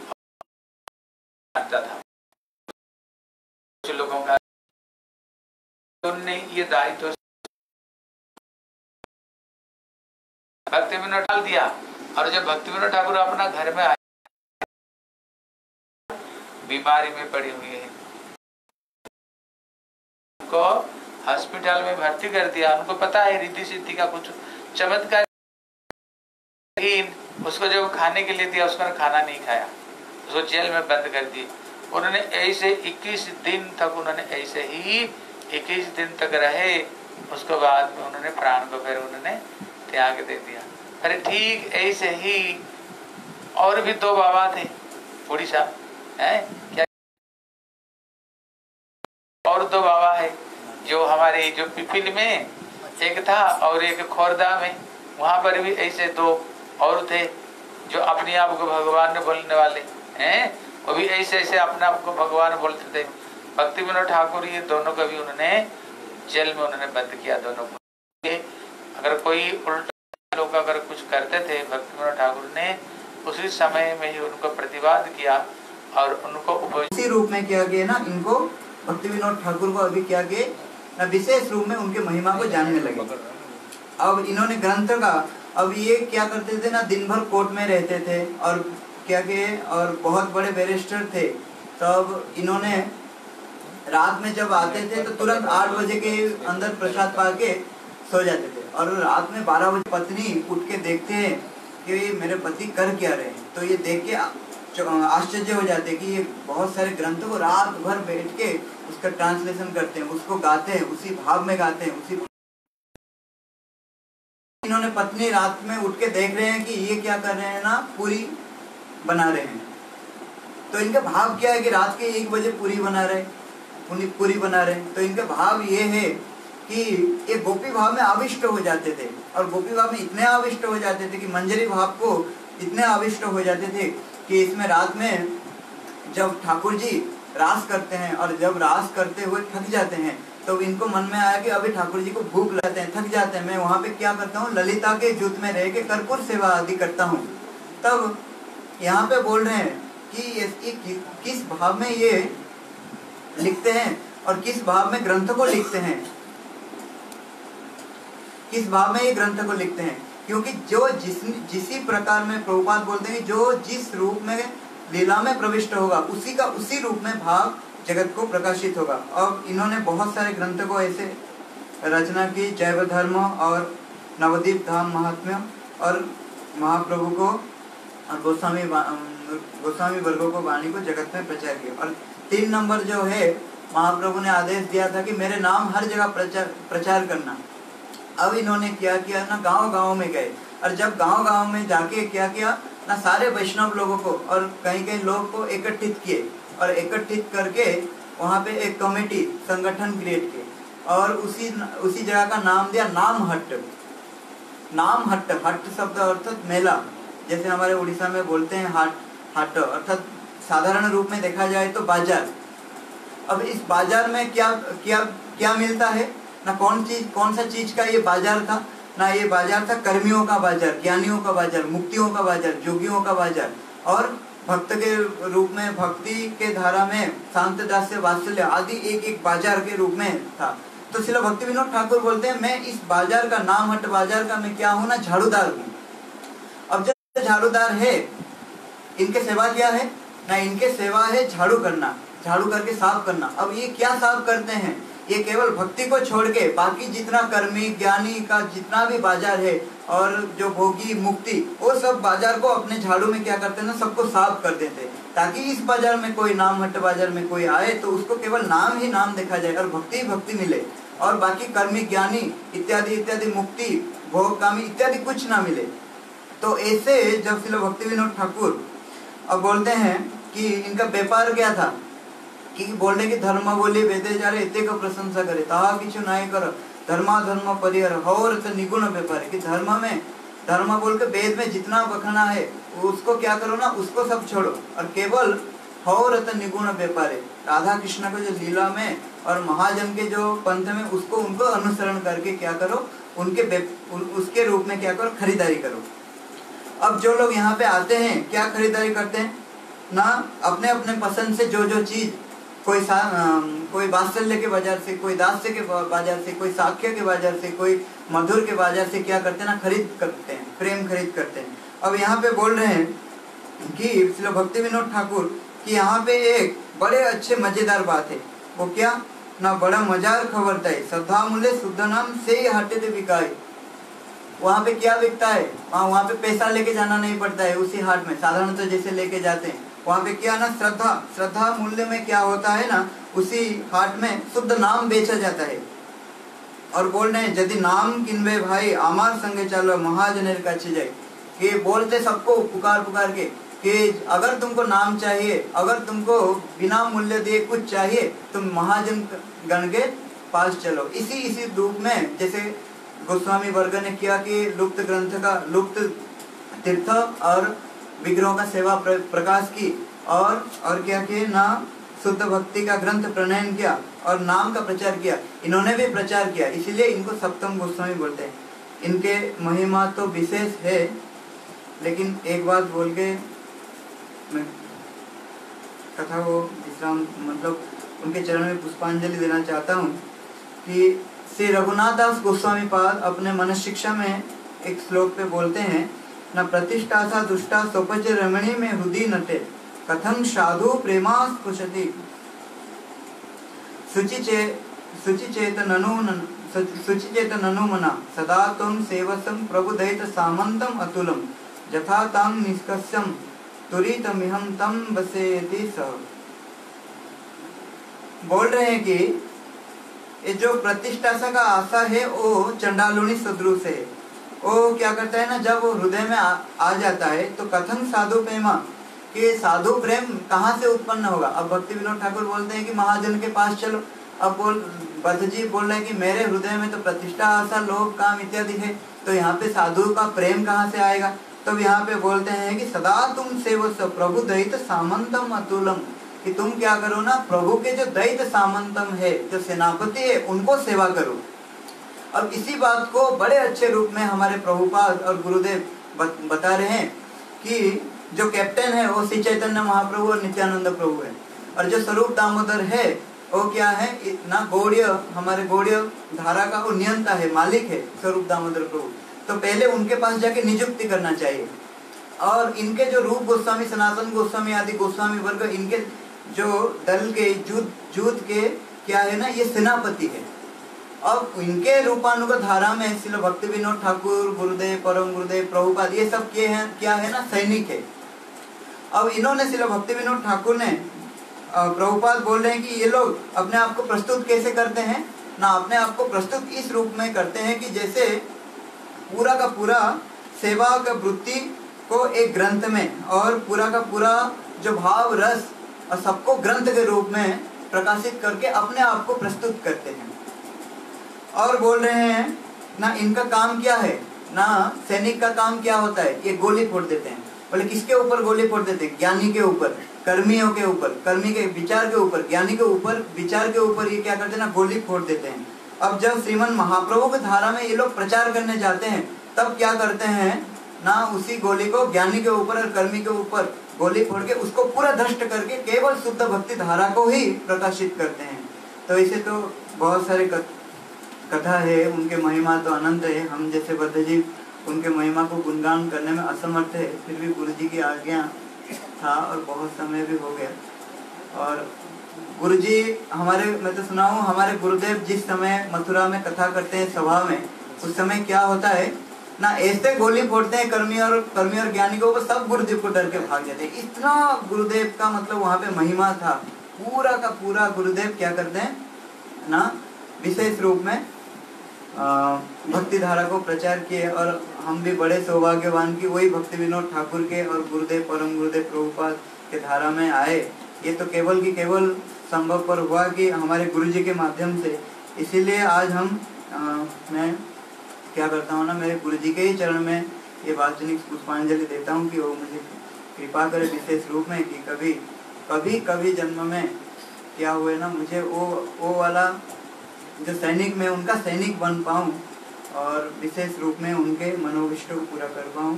मानता था कुछ लोगों का, उनने ये दायित्व भक्ति विनोद डाल दिया। और जब भक्ति विनोद ठाकुर अपना घर में आए, बीमारी में पड़ी हुई है, उनको हॉस्पिटल में भर्ती कर दिया। उनको पता है रिद्धि सिद्धि का कुछ चमत्कार, उसको जब खाने के लिए दिया उसको खाना नहीं खाया, उसको जेल में बंद कर दिए। उन्होंने ऐसे इक्कीस दिन तक उन्होंने ऐसे ही इक्कीस दिन तक रहे। उसके बाद में उन्होंने प्राण को फिर उन्होंने त्याग दे दिया। अरे ठीक ऐसे ही और भी दो बाबा थे उड़ीसा है क्या, और दो बाबा है जो हमारे जो पिपिल में एक था और एक खोरदा में, वहां पर भी ऐसे दो और थे जो अपने आप को भगवान बोलने वाले हैं। वो भी ऐसे ऐसे अपने आप को भगवान बोलते थे। भक्ति विनोद ठाकुर ये दोनों को भी उन्होंने जेल में उन्होंने बंद किया दोनों को। अगर कोई उल्टा लोग अगर कुछ करते थे, भक्ति विनोद ठाकुर ने उसी समय में ही उनको प्रतिवाद किया और उनको उसी रूप में किया गया ना। इनको भक्ति विनोद ठाकुर को अभी क्या किए ना, विशेष रूप में उनके महिमा को जानने लगे। अब इन्होंने ग्रंथ का, अब ये क्या करते थे ना, दिन भर कोर्ट में रहते थे और क्या किए, और बहुत बड़े बैरिस्टर थे। तब इन्होंने रात में जब आते थे तो तुरंत आठ बजे के अंदर प्रसाद पा के सो जाते थे, और रात में बारह बजे पत्नी उठ के देखते हैं कि मेरे पति कर क्या रहे हैं। तो ये देख के आश्चर्य हो जाते कि ये बहुत सारे ग्रंथों को रात भर बैठ के उसका ट्रांसलेशन करते हैं, उसको गाते हैं, उसी भाव में गाते हैं, उसी। इन्होंने पत्नी रात में उठ के देख रहे हैं कि ये क्या कर रहे हैं ना, पूरी बना रहे हैं। तो इनका भाव क्या है कि रात के एक बजे पूरी बना रहे पूरी बना रहे हैं। तो इनका भाव ये है कि ये गोपी भाव में आविष्ट हो जाते थे, और गोपी भाव में इतने आविष्ट हो जाते थे कि मंजरी भाव को इतने आविष्ट हो जाते थे कि इसमें रात में जब ठाकुर जी रास करते हैं और जब रास करते हुए थक जाते हैं तो इनको मन में आया कि अभी ठाकुर जी को भूख लगते हैं, थक जाते हैं, मैं वहाँ पे क्या करता हूँ, ललिता के जूत में रह के कर्पूर सेवा आदि करता हूँ। तब यहाँ पे बोल रहे हैं कि ये किस भाव में ये लिखते हैं और किस भाव में ग्रंथ को लिखते हैं, किस भाव में ये ग्रंथ को लिखते हैं। क्योंकि जो जिस जिसी प्रकार में प्रभुपाद बोलते हैं, जो जिस रूप में लीला में प्रविष्ट होगा उसी का उसी रूप में भाव जगत को प्रकाशित होगा। अब इन्होंने बहुत सारे ग्रंथ को ऐसे रचना की जैव धर्म और नवदीप धाम महात्म्य और महाप्रभु को गोस्वामी गोस्वामी वर्गों को वाणी को जगत में प्रचार किया। और तीन नंबर जो है, महाप्रभु ने आदेश दिया था कि मेरे नाम हर जगह प्रचार प्रचार करना। अब इन्होंने क्या किया ना, गांव गांव में गए, और जब गांव गांव में जाके क्या किया ना, सारे वैष्णव लोगों को और कहीं कहीं लोग को एकत्रित किए और एकत्रित करके वहाँ पे एक कमेटी संगठन क्रिएट किए और उसी उसी जगह का नाम दिया नाम हट्ट। नाम हट्ट, हट्ट शब्द अर्थात मेला, जैसे हमारे उड़ीसा में बोलते हैं हाट हाट, अर्थात साधारण रूप में देखा जाए तो बाजार। अब इस बाजार में क्या क्या क्या मिलता है ना, कौन चीज कौन सा चीज का ये बाजार था ना, ये बाजार था कर्मियों का बाजार, ज्ञानियों का बाजार, मुक्तियों का बाजार, जोगियों का बाजार, और भक्त के रूप में भक्ति के धारा में शांत दास्य वात्सल्य आदि एक एक बाजार के रूप में था। तो श्रील भक्ति विनोद ठाकुर बोलते हैं, मैं इस बाजार का, नाम हट बाजार का मैं क्या हूँ ना, झाड़ूदार हूँ। अब जब झाड़ूदार है, इनके सेवा क्या है ना, इनके सेवा है झाड़ू करना, झाड़ू करके साफ करना। अब ये क्या साफ करते हैं, ये केवल भक्ति को छोड़ के बाकी जितना कर्मी ज्ञानी का जितना भी बाजार है और जो भोगी मुक्ति, वो सब बाजार को अपने झाड़ू में क्या करते हैं ना, सबको साफ कर देते, ताकि इस बाजार में कोई नाम हट बाजार में कोई आए तो उसको केवल नाम ही नाम देखा जाए और भक्ति ही भक्ति मिले, और बाकी कर्मी ज्ञानी इत्यादि इत्यादि मुक्ति भोग कामी इत्यादि कुछ ना मिले। तो ऐसे जब श्रील भक्ति विनोद ठाकुर अब बोलते हैं कि इनका व्यापार क्या था, कि बोलने की धर्म बोली वेदे जा रहे इतने का प्रशंसा करे, ताहा किछु नहीं करो, धर्मा धर्म परिहर और तो निगुण व्यापार, कि धर्म में धर्म बोल के वेद में जितना बखाना है उसको क्या करो ना, उसको सब छोड़ो और केवल और तो निगुण व्यापार है। राधा कृष्ण को जो लीला में और महाजन के जो पंथ में उसको उनको अनुसरण करके क्या करो, उनके उसके रूप में क्या करो, खरीदारी करो। अब जो लोग यहाँ पे आते हैं क्या खरीदारी करते हैं ना, अपने अपने पसंद से जो जो चीज, कोई सा कोई वात्सल्य के बाजार से, कोई दास्य के बाजार से, कोई साख्य के बाजार से, कोई मधुर के बाजार से क्या करते हैं ना, खरीद करते हैं, प्रेम खरीद करते हैं। अब यहाँ पे बोल रहे हैं कि श्रील भक्ति विनोद ठाकुर कि यहाँ पे एक बड़े अच्छे मजेदार बात है, वो क्या ना, बड़ा मजार खबर था, श्रद्धा मूल्य शुद्ध नाम से ही हटे थे बिकाई। वहाँ पे क्या बिकता है, वहाँ वहाँ पे पैसा लेके जाना नहीं पड़ता है उसी हाट में, साधारणतः जैसे लेके जाते हैं। वहाँ पे क्या ना, श्रद्धा श्रद्धा मूल्य में क्या होता है ना, उसी हाट में शुद्ध नाम बेचा जाता है। और बोल रहे हैं, यदि नाम किनवे भाई आमार संगे चलो महाजनेर का जाए, कि बोलते सबको पुकार पुकार के कि अगर तुमको नाम चाहिए, अगर तुमको बिना मूल्य दिए कुछ चाहिए, तुम महाजन गण के पास चलो। इसी इसी रूप में जैसे गोस्वामी वर्ग ने किया कि लुप्त ग्रंथ का, लुप्त तीर्थ और विग्रहों का सेवा प्र, प्रकाश की, और और क्या किया ना, शुद्ध भक्ति का ग्रंथ प्रणयन किया और नाम का प्रचार किया। इन्होंने भी प्रचार किया, इसीलिए इनको सप्तम गोस्वामी बोलते हैं। इनके महिमा तो विशेष है, लेकिन एक बात बोल के मैं कथा को विश्राम, मतलब उनके चरण में पुष्पांजलि देना चाहता हूँ कि श्री रघुनाथ दास गोस्वामी पाद अपने मन शिक्षा में एक श्लोक पे बोलते हैं न, प्रतिष्ठा सा दुष्टा सोपज रमणी में हृदय नटे, कथम साधु प्रेमा स्पुशति, शुचि चे शुचि चेत ननु शुचि चेत ननु मना, सदा तुम सेवसम प्रभु दैत सामंतम अतुलम, यथा तां निष्कस्यम तुरीतमिहं तम बसेति स। बोल रहे हैं कि ये जो प्रतिष्ठा सा का आशा है वो चंडालुनी सदृश है। वो क्या करता है ना, जब वो हृदय में आ, आ जाता है तो कथम साधु प्रेमा, कि साधु प्रेम कहाँ से उत्पन्न होगा। अब भक्ति विनोद ठाकुर बोलते हैं कि महाजन के पास चलो। अब बोल बद्ध जी बोल रहे हैं कि मेरे हृदय में तो प्रतिष्ठा आशा लोभ काम इत्यादि है, तो यहाँ पे साधु का प्रेम कहाँ से आएगा। तो यहाँ पे बोलते हैं कि सदा तुम सेवस प्रभु दैत सामंतम अतुलम, कि तुम क्या करो ना, प्रभु के जो दैत सामंतम है, जो सेनापति है, उनको सेवा करो। अब इसी बात को बड़े अच्छे रूप में हमारे प्रभुपाद और गुरुदेव बता रहे हैं कि जो कैप्टन है वो श्री चैतन्य महाप्रभु और नित्यानंद प्रभु है, और जो स्वरूप दामोदर है वो क्या है ना, गौड़ीय, हमारे गौड़ीय धारा का वो नियंता है, मालिक है स्वरूप दामोदर प्रभु। तो पहले उनके पास जाके नियुक्ति करना चाहिए। और इनके जो रूप गोस्वामी, सनातन गोस्वामी आदि गोस्वामी वर्ग, इनके जो दल के जूत जूत के क्या है ना, ये सेनापति है। अब इनके रूपानुगत धारा में श्रील भक्ति विनोद ठाकुर, गुरुदेव, परम गुरुदेव, प्रभुपाद, ये सब किए हैं, क्या है ना, सैनिक है। अब इन्होंने श्रील भक्ति विनोद ठाकुर ने, प्रभुपाद बोल रहे हैं कि ये लोग अपने आप को प्रस्तुत कैसे करते हैं ना, अपने आप को प्रस्तुत इस रूप में करते हैं कि जैसे पूरा का पूरा सेवा का वृत्ति को एक ग्रंथ में और पूरा का पूरा जो भाव रस और सबको ग्रंथ के रूप में प्रकाशित करके अपने आप को प्रस्तुत करते हैं। और बोल रहे हैं ना, इनका काम क्या है ना, सैनिक का काम क्या होता है, ये गोली फोड़ देते हैं। बोले किसके ऊपर गोली फोड़ देते हैं? ज्ञानी के ऊपर, कर्मियों के ऊपर, कर्मी के विचार के ऊपर, ज्ञानी के ऊपर, विचार के ऊपर ये क्या करते हैं ना, गोली फोड़ देते हैं। अब जब श्रीमन महाप्रभु की धारा में ये लोग प्रचार करने जाते हैं तब क्या करते हैं ना, उसी गोली को ज्ञानी के ऊपर और कर्मी के ऊपर गोली फोड़ के उसको पूरा धष्ट करके केवल शुद्ध भक्ति धारा को ही प्रकाशित करते हैं। तो इसे तो बहुत सारे कथा है, उनके महिमा तो अनंत है। हम जैसे बद्ध जी उनके महिमा को गुणगान करने में असमर्थ है, फिर भी गुरु जी की आज्ञा था और बहुत समय भी हो गया। और गुरु जी हमारे, मैं तो सुना हूँ, हमारे गुरुदेव जिस समय मथुरा में कथा करते हैं सभा में, उस समय क्या होता है ना, ऐसे गोली फोड़ते हैं कर्मी और कर्मी और ज्ञानी को, सब गुरुदेव को डर के भाग जाते हैं। इतना गुरुदेव का मतलब वहाँ पे महिमा था। पूरा का पूरा गुरुदेव क्या करते हैं ना, विशेष रूप में भक्ति धारा को प्रचार किए। और हम भी बड़े सौभाग्यवान की वही भक्ति विनोद ठाकुर के और गुरुदेव, परम गुरुदेव प्रभुपाद के धारा में आए। ये तो केवल की केवल संभव पर हुआ कि हमारे गुरु जी के माध्यम से। इसीलिए आज हम आ, मैं क्या करता हूँ ना, मेरे गुरु जी के ही चरण में ये वाचनिक पुष्पांजलि देता हूँ कि वो मुझे कृपा करे विशेष रूप में कि कभी कभी कभी जन्म में क्या हुए ना, मुझे वो वो वाला जो सैनिक में उनका सैनिक बन पाऊँ और विशेष रूप में उनके मनोविष्ट को पूरा कर पाऊँ।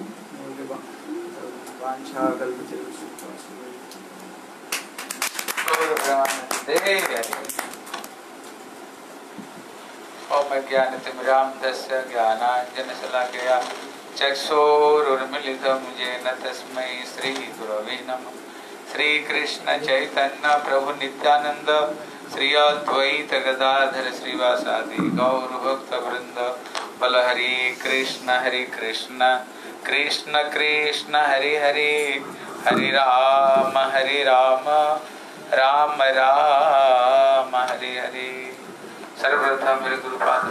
ज्ञानतिमिरान्धस्य ज्ञानाञ्जनशलाकया चक्षुरुन्मीलितं येन तस्मै श्रीगुरवे नमः। श्रीकृष्ण चैतन्य प्रभु नित्यानंद, श्री अद्वैत गदाधर श्रीवासादि गौर भक्त वृंद। बोल हरे कृष्ण हरे कृष्ण कृष्ण कृष्ण हरे हरे, हरे राम हरे राम राम राम हरे हरे। सर्वप्रथम मेरे गुरुपाद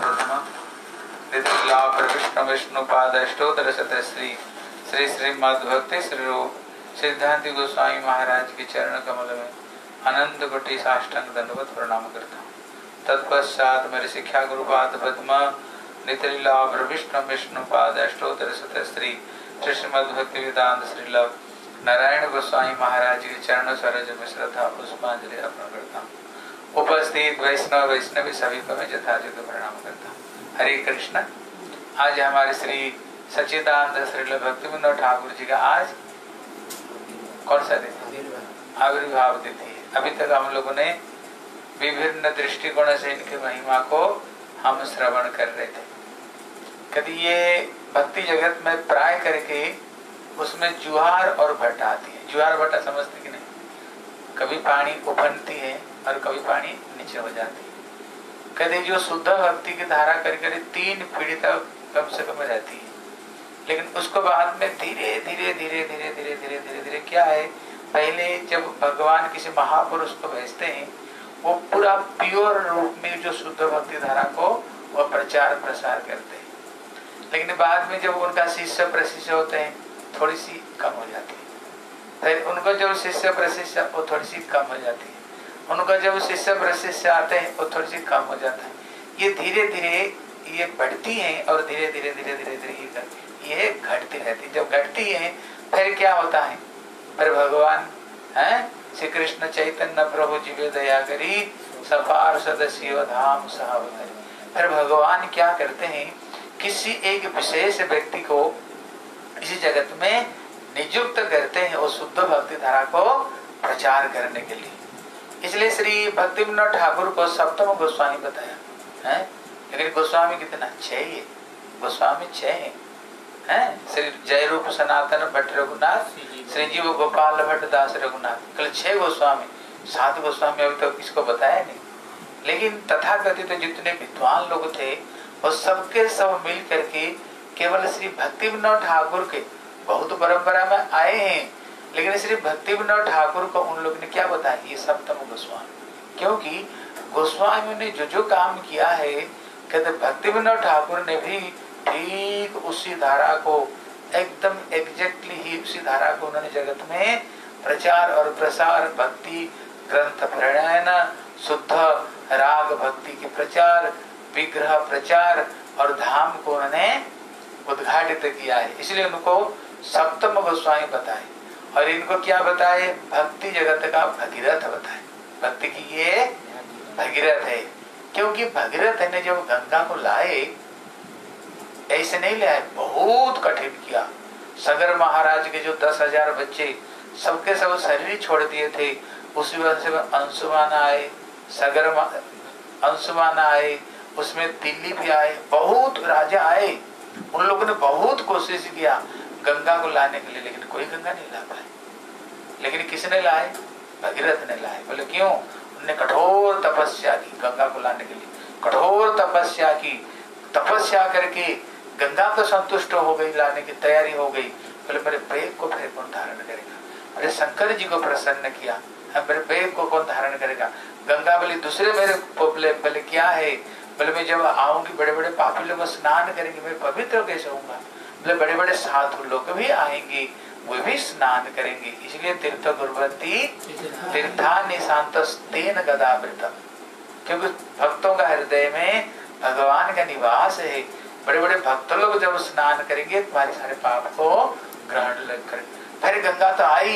प्रथम विष्णु पाद अष्टोत्तर शत श्री श्री श्रीमद् भक्ति श्री रूप सिद्धांति गोस्वामी महाराज के चरण कमल में अनंत कोटि साष्टांग दंडवत प्रणाम करता हूँ। तत्पश्चात मेरे शिक्षा गुरुपाद पद्म नित्य विष्णु विष्णु पाद अष्टोत्तर शत श्री श्री श्रीमद् भक्ति वेदांत श्रील नारायण गोस्वामी महाराज के चरण सरोज में श्रद्धा पुष्पांजलि अर्पण करता हूँ। उपस्थित वैष्णव वैष्णवी सभी को मैं यथाचित प्रणाम करता हूँ। हरे कृष्ण। आज हमारे श्री सच्चिदानंद श्रील भक्ति विनोद ठाकुर जी का आज कौन सा दिन? आविर्भाव तिथि है। अभी तक हम लोगों ने विभिन्न दृष्टिकोण से इनकी महिमा को हम श्रवण कर रहे थे। कभी ये भक्ति जगत में प्राय करके उसमें जुहार और भट्टा आती है। जुहार भट्टा समझते कि नहीं? कभी पानी उफनती है और कभी पानी नीचे हो जाती है। कभी जो शुद्ध भक्ति की धारा कर कर तीन पीढ़ी तक कम से कम रहती है, लेकिन उसको बाद में धीरे धीरे धीरे धीरे धीरे धीरे धीरे धीरे क्या है, पहले जब भगवान किसी महापुरुष को भेजते हैं वो पूरा प्योर रूप में जो शुद्ध भक्ति धारा को वो प्रचार प्रसार करते हैं, लेकिन बाद में जब उनका शिष्य प्रशिष्य होते हैं थोड़ी सी कम हो जाती है। फिर उनको जब शिष्य प्रशिष्य वो थोड़ी सी कम हो जाती है, उनका जब शिष्य प्रशिष्य आते हैं वो थोड़ी सी कम हो जाता है। ये धीरे धीरे ये बढ़ती है और धीरे धीरे धीरे धीरे धीरे ये घटती रहती है। जब घटती है फिर क्या होता है, फिर भगवान है श्री कृष्ण चैतन्य प्रभु जीवे दया करी सपार सदस्य धाम सहावतरी। फिर भगवान क्या करते हैं, किसी एक विशेष व्यक्ति को इसी जगत में नियुक्त करते हैं वो शुद्ध भक्ति धारा को प्रचार करने के लिए। इसलिए श्री भक्ति विनोद ठाकुर को सप्तम गोस्वामी बताया है, लेकिन गोस्वामी कितना? छह ही है। गोस्वामी छह है, हैं? श्री जय रूप सनातन भट्ट रघुनाथ, श्री जीव गोपाल भट्ट दास रघुनाथ, कल छह गोस्वामी। सात गोस्वामी अभी तक तो किसको बताया नहीं। लेकिन तथाकथित तो जितने विद्वान लोग थे वो सबके सब मिल करके केवल श्री भक्ति विनोद ठाकुर के बहुत परंपरा में आए हैं, लेकिन श्री भक्ति विनोद ठाकुर को उन लोग ने क्या बताया, ये सप्तम गोस्वामी। क्योंकि गोस्वामी ने जो जो काम किया है, कहते भक्ति विनोद ठाकुर ने भी ठीक उसी धारा को एकदम एग्जैक्टली ही उसी धारा को उन्होंने जगत में प्रचार और प्रसार, भक्ति ग्रंथ प्रणयन, शुद्ध राग भक्ति के प्रचार, विग्रह प्रचार और धाम को उन्होंने उद्घाटित किया है। इसलिए उनको सप्तम गोस्वामी बताए। और इनको क्या बताए, भक्ति जगत का भगीरथ बताए। भक्ति की ये भगीरथ है, क्योंकि भगीरथ ने जब गंगा को लाए ऐसे नहीं लाए, बहुत कठिन किया। सगर महाराज के जो दस हजार बच्चे सबके सब शरीर छोड़ दिए थे, उसी वजह से अंशुमान आए, सगर अंशुमान आए, उसमें दिल्ली भी आए, बहुत राजा आए। उन लोगों ने बहुत कोशिश किया गंगा को लाने के लिए, लेकिन कोई गंगा नहीं ला पाए। लेकिन किसने लाए, भगीरथ ने लाए। बोले क्यों, उन्होंने कठोर तपस्या की गंगा को लाने के लिए, कठोर तपस्या की, तपस्या करके गंगा को संतुष्ट हो गई, लाने की तैयारी हो गई। बोले मेरे पेट को फिर कौन धारण करेगा, अरे शंकर जी को प्रसन्न किया, मेरे पेट को कौन धारण करेगा। गंगा बोले दूसरे मेरे बोले बोले क्या है, बोले मैं जब आऊंगी बड़े बड़े पापी लोग स्नान करेंगे, मैं पवित्र कैसे होऊंगा। बोले बड़े बड़े साधु लोग भी आएंगे, वो भी स्नान करेंगे। इसलिए तीर्थ गुरुवती तीर्थानि शांतस्तेन गदावृतम्, क्योंकि भक्तों का हृदय में भगवान का निवास है। बड़े बड़े भक्त लोग जब स्नान करेंगे तुम्हारे सारे पाप को ग्रहण लग कर। फिर गंगा तो आई,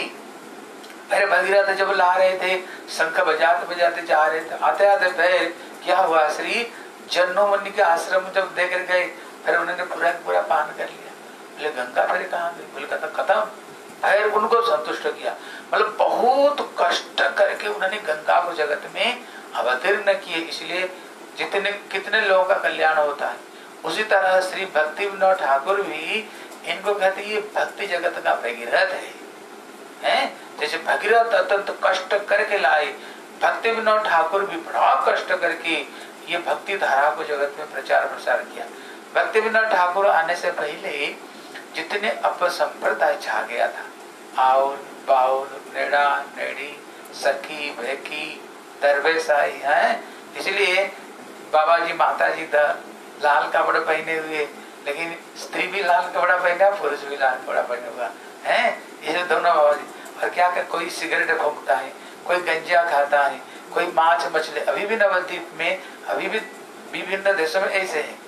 फिर भगीरथ जब ला रहे थे, शंख बजाते बजाते जा रहे थे, आते आते फिर क्या हुआ, श्री जन्नो मुनि के आश्रम जब देकर गए, फिर उन्होंने पूरा पूरा पान कर लिया। बोले गंगा फिर कहाँ गई, बोले कहता खत्म। फिर उनको संतुष्ट किया, मतलब बहुत कष्ट करके उन्होंने गंगा को जगत में अवतीर्ण किए। इसलिए जितने कितने लोगों का कल्याण होता है, उसी तरह श्री भक्ति विनोद ठाकुर भी इनको कहते ये भक्ति जगत का भगीरथ है, हैं? जैसे भगीरथ अत्यंत कष्ट करके लाए, भक्ति विनोद ठाकुर भी बड़ा कष्ट करके ये भक्ति धारा को जगत में प्रचार प्रसार किया। भक्ति विनोद ठाकुर आने से पहले जितने अपसंप्रदाय छा गया था, आउल बाउल नेड़ा नेड़ी सखी भेकी दरवेशाई हैं, इसलिए बाबा जी माता जी था लाल कपड़े पहने हुए, लेकिन स्त्री भी लाल कपड़ा पहना, पुरुष भी लाल कपड़ा पहने हुआ है, ये दोनों बाबा जी। और क्या कर, कोई सिगरेट फूंकता है, कोई गंजा खाता है, कोई मांस मछली। अभी भी नवद्वीप में, अभी भी विभिन्न देशों में ऐसे है।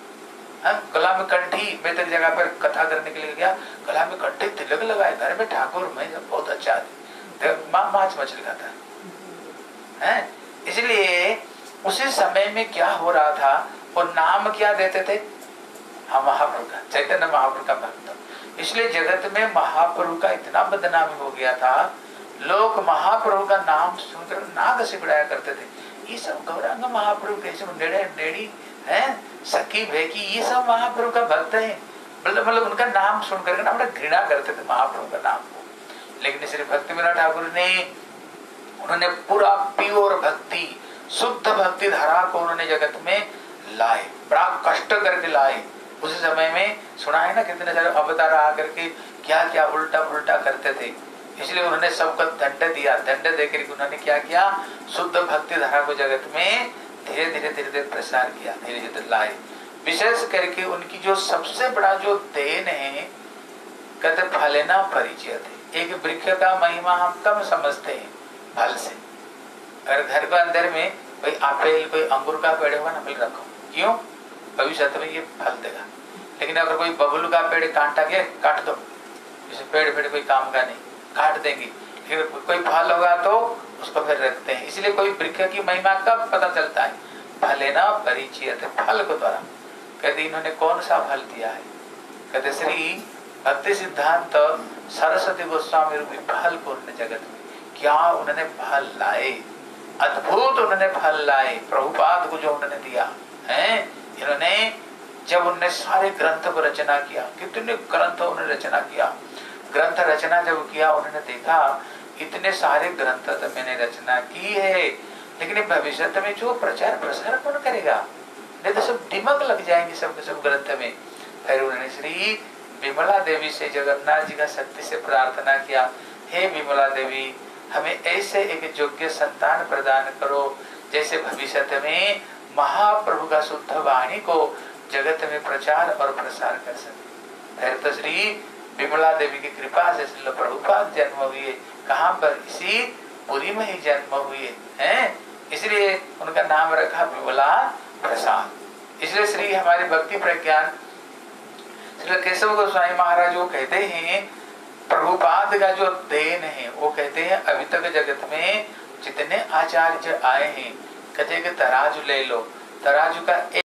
गला में कंठी, मैं तक जगह पर कथा करने के लिए गया, गला में कंठी तिलक लगाए, घर में ठाकुर में बहुत अच्छा है, मांस मछली खाता है। इसलिए उसी समय में क्या हो रहा था, वो नाम क्या देते थे, हम महाप्रभु का, चैतन्य महाप्रभु का भक्त। इसलिए जगत में महाप्रभु का इतना बदनामी हो गया था, लोग महाप्रभु का नाम सुनकर नाक सिकुड़ाया करते थे। ये सब गौरांग महाप्रभु कैसे नेड़े नेड़ी हैं, सखी भेकी, ये सब महाप्रभु का भक्त है। मतलब मतलब उनका नाम सुनकर ना बड़ा घृणा करते थे महाप्रभु का नाम को। लेकिन श्री भक्ति विनोद ठाकुर ने, उन्होंने पूरा प्योर भक्ति, शुद्ध भक्ति धारा को उन्होंने जगत में लाए, बड़ा कष्ट करके लाए। उस समय में सुना है ना कितने सारे अवतार आकर के क्या क्या उल्टा उल्टा करते थे। इसलिए उन्होंने सबको दंड दिया, दंड देकर उन्होंने क्या किया, शुद्ध भक्ति धारा को जगत में धीरे धीरे धीरे धीरे प्रसार किया, धीरे धीरे लाए। विशेष करके उनकी जो सबसे बड़ा जो देन है, कहते फलेना परिचय थे। एक वृक्ष का महिमा हम कम समझते हैं फल से। अगर घर के अंदर में कोई आपेल कोई अंगूर का पेड़ होगा ना, मिल रखो, क्यों, भविष्य में ये फल देगा। लेकिन अगर कोई बबलू का पेड़ कांटा के काट दो, जैसे पेड़ पेड़ कोई काम का नहीं, काट देंगे, लेकिन कोई फल होगा तो उसको फिर रखते हैं। इसलिए कोई वृक्ष की महिमा कब पता चलता है, फले ना परिचय, फल को द्वारा। कहते इन्होंने कौन सा फल दिया है, कहते श्री भक्ति सिद्धांत सरस्वती गोस्वामी रूपी फल को उन्होंने जगत में क्या उन्होंने फल लाए, अद्भुत उन्होंने फल लाए। प्रभुपाद को जो उन्होंने दिया है, इन्होंने जब उन्होंने सारे ग्रंथ को रचना किया, कितने ग्रंथ उन्होंने रचना किया, ग्रंथ रचना जब किया उन्होंने देखा इतने सारे ग्रंथ तो मैंने रचना की है, लेकिन भविष्य में जो प्रचार प्रसार कौन करेगा? नहीं तो सब दिमाग लग जाएंगे सब सब ग्रंथ में। फिर उन्होंने श्री विमला देवी से जगन्नाथ जी का शक्ति से प्रार्थना किया, हे विमला देवी हमें ऐसे एक योग्य संतान प्रदान करो जैसे भविष्य में महाप्रभु का शुद्ध वाणी को जगत में प्रचार और प्रसार कर सके। फिर तो श्री विमला देवी की कृपा से श्रील प्रभुपाद जन्म हुए। कहाँ पर? इसी पुरी में ही जन्म हुए हैं, इसलिए उनका नाम रखा विमला प्रसाद। इसलिए श्री हमारे भक्ति प्रज्ञान श्री केशव गोस्वामी महाराज वो कहते हैं, प्रभुपाद का जो देन है वो कहते हैं अभी तक जगत में जितने आचार्य आए हैं कहते हैं कि तराजू ले लो, तराजू का